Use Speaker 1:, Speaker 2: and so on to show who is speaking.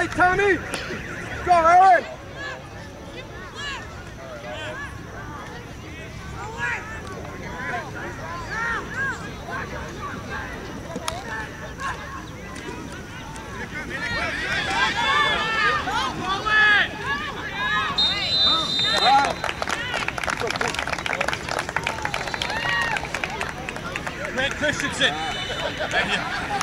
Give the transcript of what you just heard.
Speaker 1: Okay, Tommy. Go, Aaron.
Speaker 2: Grant Christensen. Thank you.